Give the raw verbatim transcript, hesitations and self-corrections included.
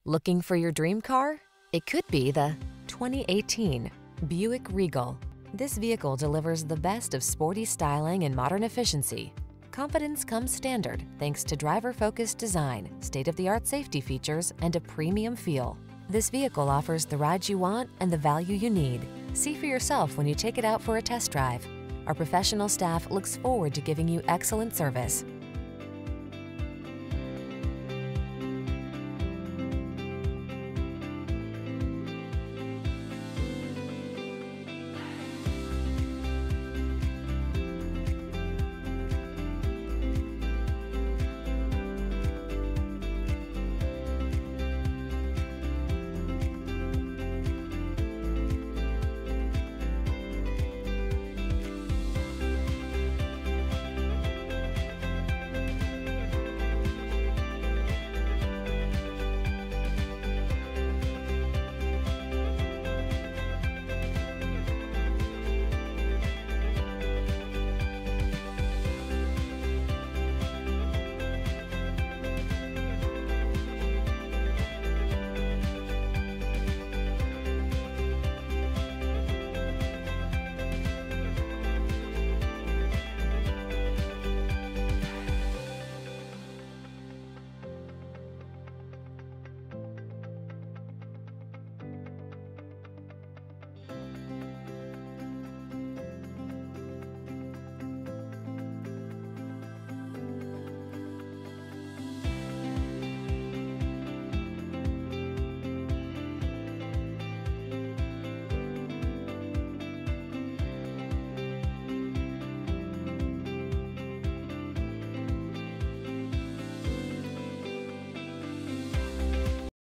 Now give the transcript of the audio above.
Looking for your dream car? It could be the twenty eighteen Buick Regal. This vehicle delivers the best of sporty styling and modern efficiency. Confidence comes standard thanks to driver-focused design, state-of-the-art safety features, and a premium feel. This vehicle offers the ride you want and the value you need. See for yourself when you take it out for a test drive. Our professional staff looks forward to giving you excellent service.